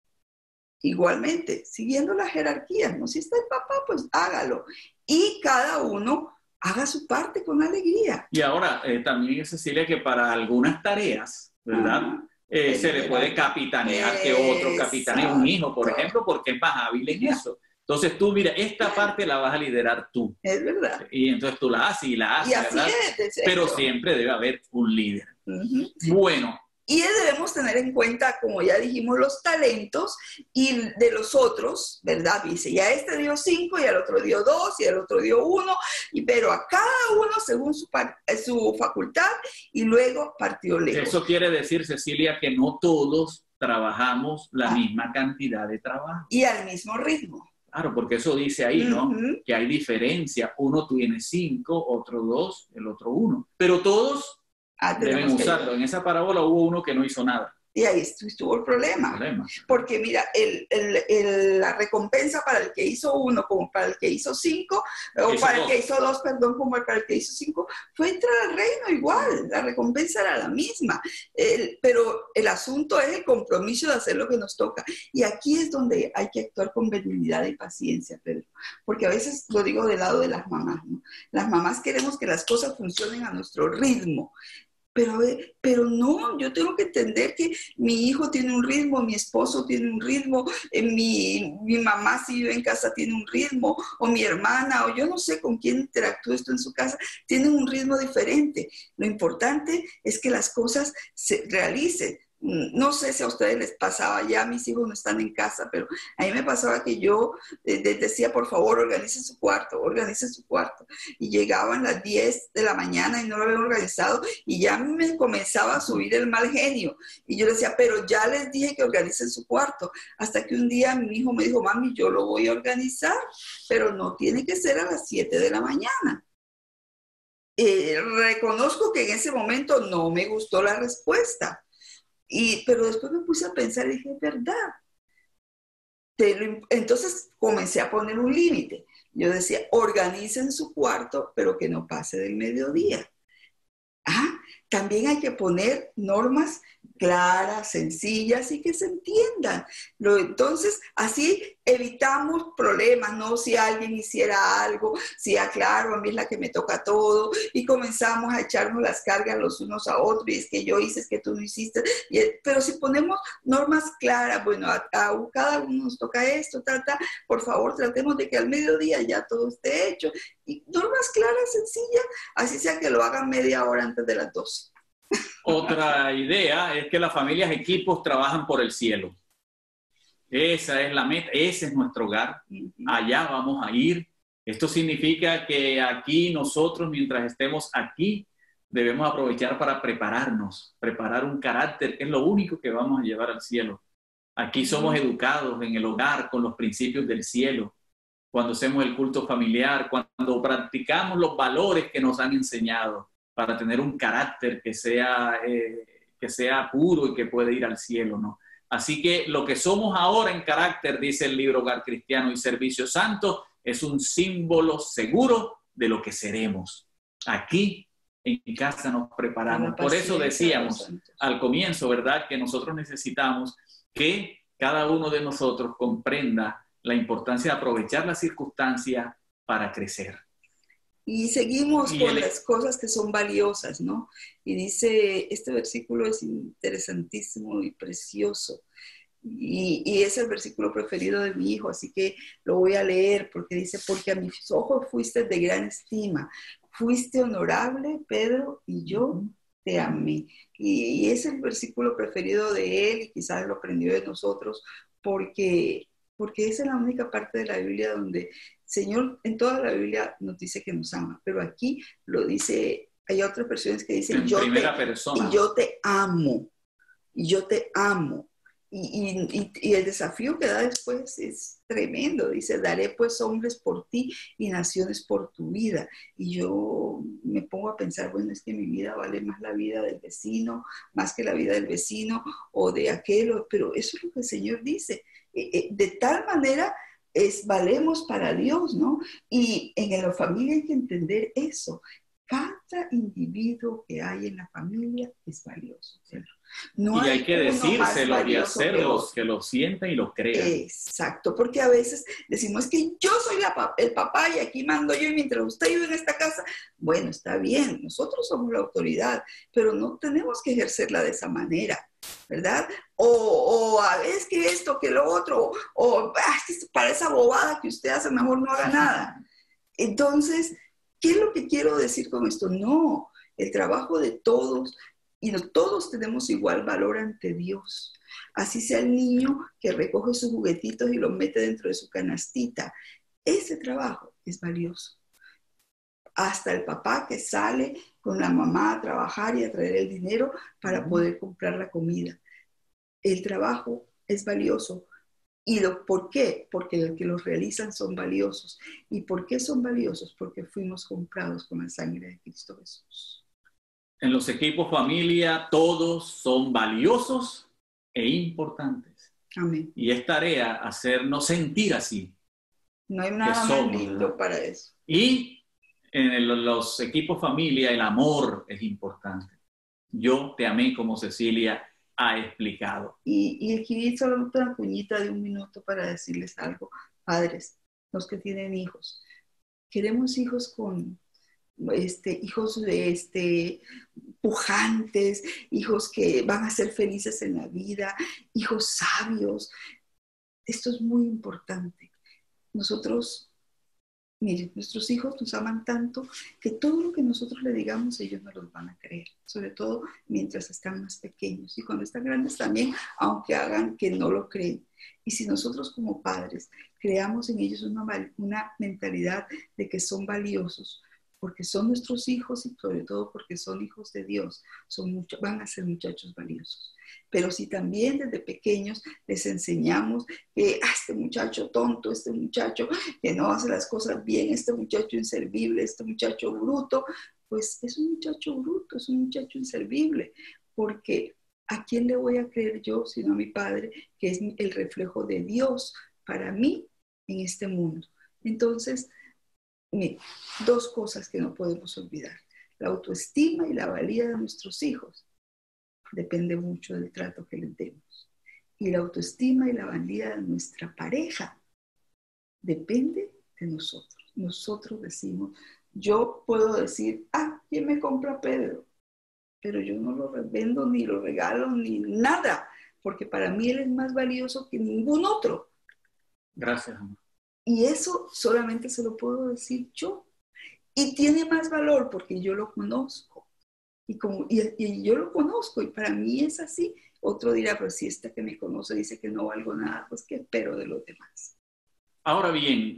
Igualmente, siguiendo las jerarquías, ¿no? Si está el papá, pues hágalo. Y cada uno haga su parte con alegría. Y ahora, también, Cecilia, que para algunas tareas, ¿verdad? se le puede capitanear que otro capitanee un hijo, por ejemplo, porque es más hábil en eso. Entonces tú, mira, esta parte la vas a liderar tú. Es verdad. Y entonces tú la haces y la haces, Y así ¿verdad? es, Pero siempre debe haber un líder. Bueno. Y debemos tener en cuenta, como ya dijimos, los talentos y de los otros, ¿verdad? Dice, ya este dio 5 y al otro dio 2 y al otro dio 1, pero a cada uno según su facultad y luego partió lejos. Eso quiere decir, Cecilia, que no todos trabajamos la misma cantidad de trabajo. Y al mismo ritmo. Claro, porque eso dice ahí, ¿no? Que hay diferencia. Uno tiene 5, otro 2, el otro 1. Pero todos deben usarlo. En esa parábola hubo uno que no hizo nada. Y ahí estuvo el problema. Porque mira, la recompensa para el que hizo 1 como para el que hizo 5, o para el que hizo 2, perdón, como para el que hizo 5, fue entrar al reino igual. La recompensa era la misma. Pero el asunto es el compromiso de hacer lo que nos toca. Y aquí es donde hay que actuar con benignidad y paciencia, Pedro. Porque a veces lo digo del lado de las mamás, ¿no? Las mamás queremos que las cosas funcionen a nuestro ritmo. Pero no, yo tengo que entender que mi hijo tiene un ritmo, mi esposo tiene un ritmo, mi mamá si vive en casa tiene un ritmo, o mi hermana, o yo no sé con quién interactúo esto en su casa, tienen un ritmo diferente. Lo importante es que las cosas se realicen. No sé si a ustedes les pasaba, ya mis hijos no están en casa, pero a mí me pasaba que yo les decía, por favor, organicen su cuarto, y llegaban las 10 de la mañana y no lo habían organizado, y ya me comenzaba a subir el mal genio, y yo les decía, pero ya les dije que organicen su cuarto, hasta que un día mi hijo me dijo, mami, yo lo voy a organizar, pero no tiene que ser a las 7 de la mañana. Reconozco que en ese momento no me gustó la respuesta. Pero después me puse a pensar y dije, es verdad. Entonces comencé a poner un límite. Yo decía, organicen su cuarto, pero que no pase del mediodía. También hay que poner normas claras, sencillas y que se entiendan. Entonces, así evitamos problemas, ¿no? Si alguien hiciera algo, si claro, a mí es la que me toca todo, y comenzamos a echarnos las cargas los unos a otros, y es que yo hice, es que tú no hiciste. Pero si ponemos normas claras, bueno, a cada uno nos toca esto, por favor, tratemos de que al mediodía ya todo esté hecho. Y normas claras, sencillas, así sea que lo hagan media hora antes de las 12. Otra idea es que las familias, equipos trabajan por el cielo. Esa es la meta, ese es nuestro hogar. Allá vamos a ir. Esto significa que aquí nosotros, mientras estemos aquí, debemos aprovechar para prepararnos, preparar un carácter, que es lo único que vamos a llevar al cielo. Aquí somos educados en el hogar con los principios del cielo. Cuando hacemos el culto familiar, cuando practicamos los valores que nos han enseñado, para tener un carácter que sea puro y que puede ir al cielo, ¿no? Así que lo que somos ahora en carácter, dice el libro Hogar Cristiano y Servicio Santo, es un símbolo seguro de lo que seremos. Aquí en casa nos preparamos. Por eso decíamos al comienzo, ¿verdad?, que nosotros necesitamos que cada uno de nosotros comprenda la importancia de aprovechar las circunstancias para crecer. Y seguimos con las cosas que son valiosas, ¿no? Y dice, este versículo es interesantísimo y precioso. Y es el versículo preferido de mi hijo, así que lo voy a leer porque dice, porque a mis ojos fuiste de gran estima, fuiste honorable, Pedro, y yo te amé. Y es el versículo preferido de él, y quizás lo aprendió de nosotros, porque esa es la única parte de la Biblia donde Señor, en toda la Biblia nos dice que nos ama, pero aquí lo dice, hay otras versiones que dicen, yo te amo, y yo te amo. Y el desafío que da después es tremendo. Dice, daré pues hombres por ti y naciones por tu vida. Y yo me pongo a pensar, bueno, es que mi vida vale más la vida del vecino, más que la vida del vecino o de aquel, pero eso es lo que el Señor dice. De tal manera valemos para Dios, ¿no? Y en la familia hay que entender eso. Cada individuo que hay en la familia es valioso. No y hay que decírselo y hacerlo, que lo sientan y lo crean. Exacto, porque a veces decimos que yo soy el papá y aquí mando yo y mientras usted vive en esta casa, bueno, está bien, nosotros somos la autoridad, pero no tenemos que ejercerla de esa manera. ¿verdad? O a veces que esto, que lo otro, o para esa bobada que usted hace, mejor no haga nada. Entonces, ¿qué es lo que quiero decir con esto? No, el trabajo de todos, y no todos tenemos igual valor ante Dios. Así sea el niño que recoge sus juguetitos y los mete dentro de su canastita. Ese trabajo es valioso. Hasta el papá que sale con la mamá a trabajar y a traer el dinero para poder comprar la comida. El trabajo es valioso. ¿Y por qué? Porque los que los realizan son valiosos. ¿Y por qué son valiosos? Porque fuimos comprados con la sangre de Cristo Jesús. En los equipos familia, todos son valiosos e importantes. Amén. Y es tarea hacernos sentir así. No hay nada más lindo para eso. Y en los equipos familia, el amor es importante. Yo te amé como Cecilia ha explicado. Y aquí solo una cuñita de 1 minuto para decirles algo. Padres, los que tienen hijos, queremos hijos con hijos pujantes, hijos que van a ser felices en la vida, hijos sabios. Esto es muy importante. Nosotros, miren, nuestros hijos nos aman tanto que todo lo que nosotros le digamos ellos no los van a creer, sobre todo mientras están más pequeños y cuando están grandes también, aunque hagan que no lo creen. Y si nosotros como padres creamos en ellos una mentalidad de que son valiosos, porque son nuestros hijos y sobre todo porque son hijos de Dios, van a ser muchachos valiosos. Pero si también desde pequeños les enseñamos que este muchacho tonto, este muchacho que no hace las cosas bien, este muchacho inservible, este muchacho bruto, pues es un muchacho bruto, es un muchacho inservible, porque ¿a quién le voy a creer yo sino a mi padre, que es el reflejo de Dios para mí en este mundo? Entonces, miren, 2 cosas que no podemos olvidar. La autoestima y la valía de nuestros hijos depende mucho del trato que les demos. Y la autoestima y la valía de nuestra pareja depende de nosotros. Nosotros decimos, yo puedo decir, ¿quién me compra Pedro? Pero yo no lo vendo, ni lo regalo, ni nada, porque para mí él es más valioso que ningún otro. Gracias, amor. Y eso solamente se lo puedo decir yo. Y tiene más valor porque yo lo conozco. Y yo lo conozco y para mí es así. Otro dirá, pero si esta que me conoce dice que no valgo nada, pues ¿qué espero de los demás? Ahora bien,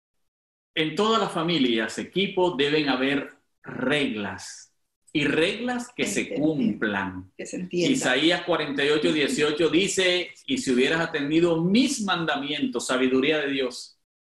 en todas las familias, equipos, deben haber reglas. Y reglas que se cumplan. Que se entiendan. Isaías 48:18 dice, y si hubieras atendido mis mandamientos, sabiduría de Dios,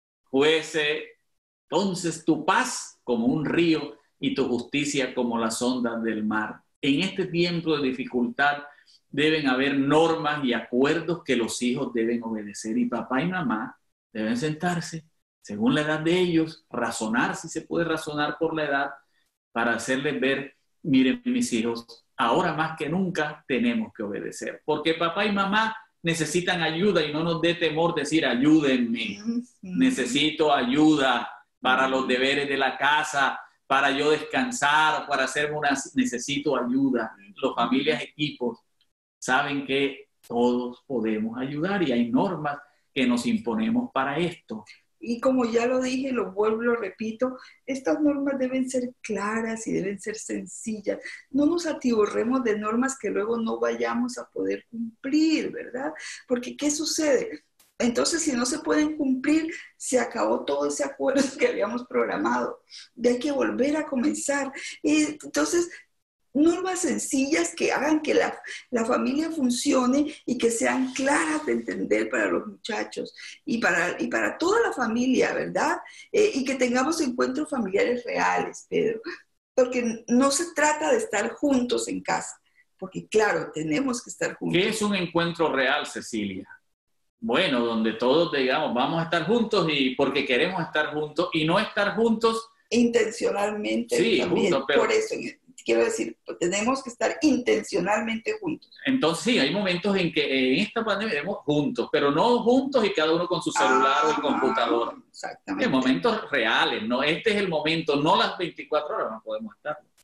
fuese entonces tu paz como un río y tu justicia como las ondas del mar. En este tiempo de dificultad deben haber normas y acuerdos que los hijos deben obedecer y papá y mamá deben sentarse según la edad de ellos, razonar si se puede razonar por la edad para hacerles ver, miren mis hijos, ahora más que nunca tenemos que obedecer porque papá y mamá necesitan ayuda y no nos dé temor decir ayúdenme, necesito ayuda para los deberes de la casa, para yo descansar, para hacerme necesito ayuda. Las familias, equipos, saben que todos podemos ayudar y hay normas que nos imponemos para esto. Y como ya lo dije, lo vuelvo y lo repito, estas normas deben ser claras y deben ser sencillas. No nos atiborremos de normas que luego no vayamos a poder cumplir, ¿verdad? Porque ¿qué sucede? Entonces, si no se pueden cumplir, se acabó todo ese acuerdo que habíamos programado. Y hay que volver a comenzar. Entonces, normas sencillas que hagan que la familia funcione y que sean claras de entender para los muchachos y para toda la familia, ¿verdad? Y que tengamos encuentros familiares reales, Pedro. Porque no se trata de estar juntos en casa, porque claro, tenemos que estar juntos. ¿Qué es un encuentro real, Cecilia? Bueno, donde todos digamos, vamos a estar juntos y porque queremos estar juntos y no estar juntos intencionalmente. Sí, también. juntos, pero... Por eso quiero decir, tenemos que estar intencionalmente juntos. Entonces sí, hay momentos en que en esta pandemia estamos juntos, pero no juntos y cada uno con su celular o el computador. Exactamente. En momentos reales, ¿no? Este es el momento, no las 24 horas no podemos estar.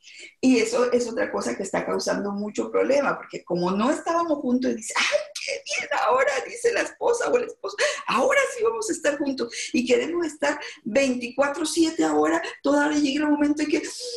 Y eso es otra cosa que está causando mucho problema, porque como no estábamos juntos, y dice, ¡ay, qué bien! Ahora dice la esposa o el esposo, ahora sí vamos a estar juntos. Y queremos estar 24/7 ahora, todavía llega el momento en que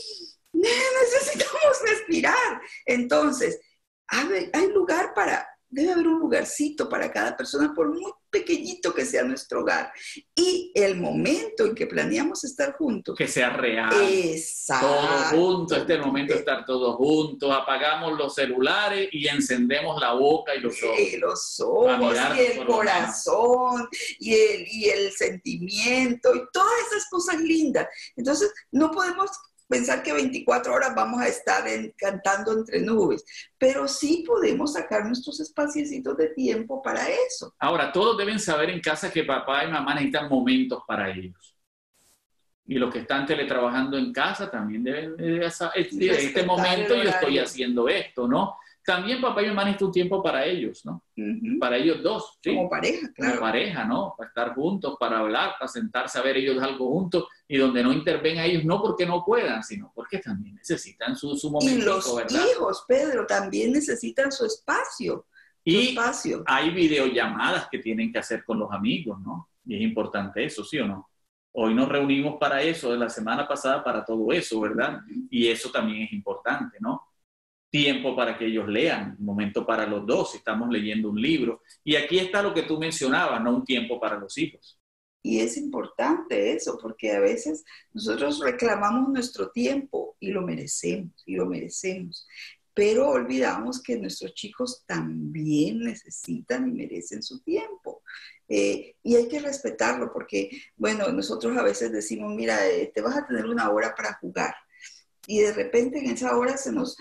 necesitamos respirar. Entonces, hay lugar debe haber un lugarcito para cada persona, por muy pequeñito que sea nuestro hogar. Y el momento en que planeamos estar juntos, que sea real. Exacto. Todos juntos, este momento de estar todos juntos, apagamos los celulares y encendemos la boca y los ojos. Y los ojos, y el corazón, y el sentimiento, y todas esas cosas lindas. Entonces, no podemos pensar que 24 horas vamos a estar cantando entre nubes, pero sí podemos sacar nuestros espaciecitos de tiempo para eso. Ahora, todos deben saber en casa que papá y mamá necesitan momentos para ellos. Y los que están teletrabajando en casa también deben saber, en este momento yo estoy haciendo esto, ¿no? También papá y mamá necesitan un tiempo para ellos, ¿no? Para ellos dos, ¿sí? Como pareja, claro. Como pareja, ¿no? Para estar juntos, para hablar, para sentarse a ver ellos algo juntos y donde no intervengan ellos, no porque no puedan, sino porque también necesitan su momento. Y los hijos, Pedro, también necesitan su espacio. Y hay videollamadas que tienen que hacer con los amigos, ¿no? Y es importante eso, ¿sí o no? Hoy nos reunimos para eso, de la semana pasada para todo eso, ¿verdad? Y eso también es importante, ¿no? Tiempo para que ellos lean, un momento para los dos, si estamos leyendo un libro. Y aquí está lo que tú mencionabas, ¿no? Un tiempo para los hijos. Y es importante eso, porque a veces nosotros reclamamos nuestro tiempo y lo merecemos, pero olvidamos que nuestros chicos también necesitan y merecen su tiempo. Y hay que respetarlo, porque, bueno, nosotros a veces decimos, mira, te vas a tener una hora para jugar. Y de repente en esa hora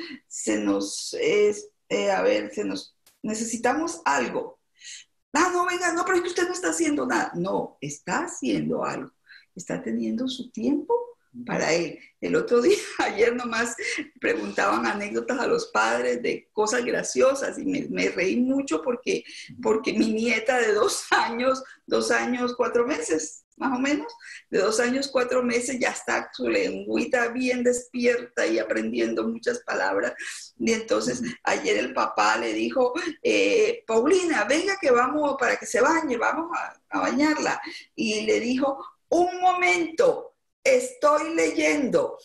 necesitamos algo. No, venga, no, pero es que usted no está haciendo nada. No, está haciendo algo. Está teniendo su tiempo para él. El otro día, ayer nomás, preguntaban anécdotas a los padres de cosas graciosas y me reí mucho porque mi nieta de 2 años, 4 meses, más o menos, de 2 años, 4 meses, ya está su lengüita bien despierta y aprendiendo muchas palabras. Y entonces ayer el papá le dijo, Paulina, venga que vamos para que se bañe, vamos a bañarla. Y le dijo, un momento, estoy leyendo.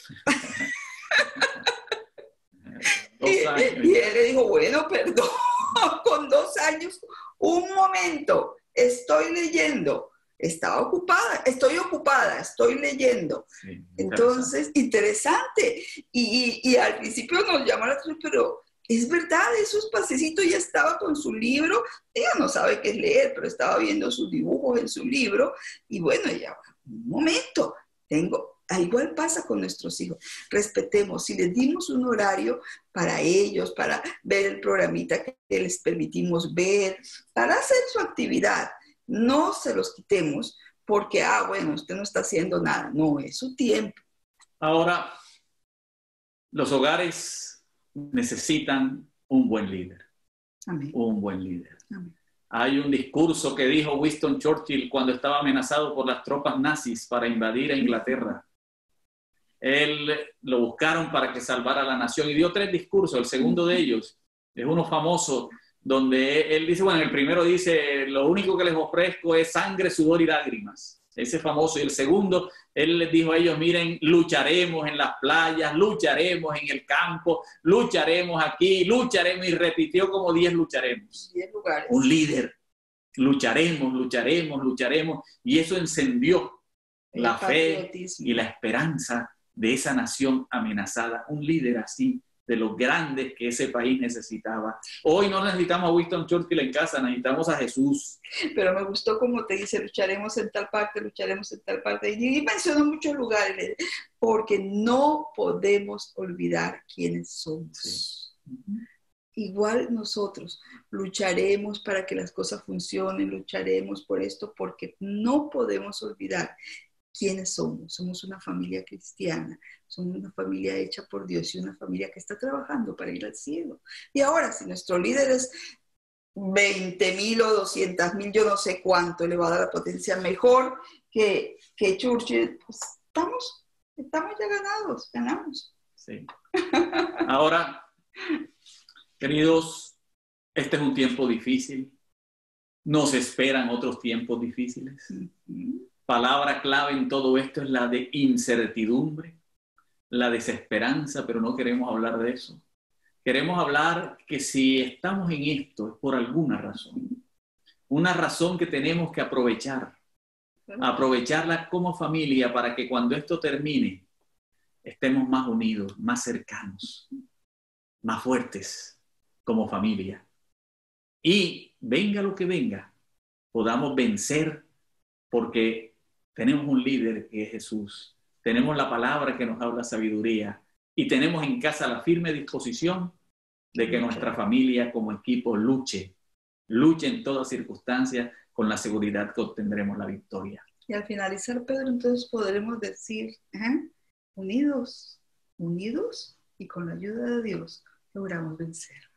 Y él le dijo, bueno, perdón, con 2 años, un momento, estoy leyendo. Estaba ocupada, estoy leyendo. Sí, entonces, interesante. Y al principio nos llamó la atención, pero es verdad, esos pasecitos, ya estaba con su libro. Ella no sabe qué es leer, pero estaba viendo sus dibujos en su libro. Y bueno, ya, un momento, igual pasa con nuestros hijos. Respetemos, si les dimos un horario para ellos, para ver el programita que les permitimos ver, para hacer su actividad, no se los quitemos porque, bueno, usted no está haciendo nada. No, es su tiempo. Ahora, los hogares necesitan un buen líder. Amén. Un buen líder. Amén. Hay un discurso que dijo Winston Churchill cuando estaba amenazado por las tropas nazis para invadir a Inglaterra. Él lo buscaron para que salvara a la nación y dio 3 discursos. El segundo de ellos es uno famoso, donde él dice, bueno, el primero dice, lo único que les ofrezco es sangre, sudor y lágrimas. Ese famoso. Y el segundo, él les dijo a ellos, miren, lucharemos en las playas, lucharemos en el campo, lucharemos aquí, lucharemos, y repitió como 10 lucharemos. 10 lugares. Un líder. Lucharemos, lucharemos, lucharemos. Y eso encendió la fe y la esperanza de esa nación amenazada. Un líder así, de los grandes que ese país necesitaba. Hoy no necesitamos a Winston Churchill en casa, necesitamos a Jesús. Pero me gustó como te dice, lucharemos en tal parte, lucharemos en tal parte. Y mencionó muchos lugares, porque no podemos olvidar quiénes somos. Sí. Igual nosotros lucharemos para que las cosas funcionen, lucharemos por esto, porque no podemos olvidar quiénes somos. Somos una familia cristiana, somos una familia hecha por Dios y una familia que está trabajando para ir al cielo. Y ahora, si nuestro líder es 20,000 o 200,000, yo no sé cuánto le va a dar la potencia mejor que Churchill, pues estamos ya ganamos. Sí. Ahora, queridos, este es un tiempo difícil. Nos esperan otros tiempos difíciles. Palabra clave en todo esto es la de incertidumbre, la desesperanza, pero no queremos hablar de eso. Queremos hablar que si estamos en esto es por alguna razón. Una razón que tenemos que aprovecharla como familia para que cuando esto termine estemos más unidos, más cercanos, más fuertes como familia. Y venga lo que venga, podamos vencer porque tenemos un líder que es Jesús. Tenemos la palabra que nos habla sabiduría y tenemos en casa la firme disposición de que nuestra familia como equipo luche en todas circunstancias con la seguridad que obtendremos la victoria. Y al finalizar, Pedro, entonces podremos decir, unidos y con la ayuda de Dios logramos vencer.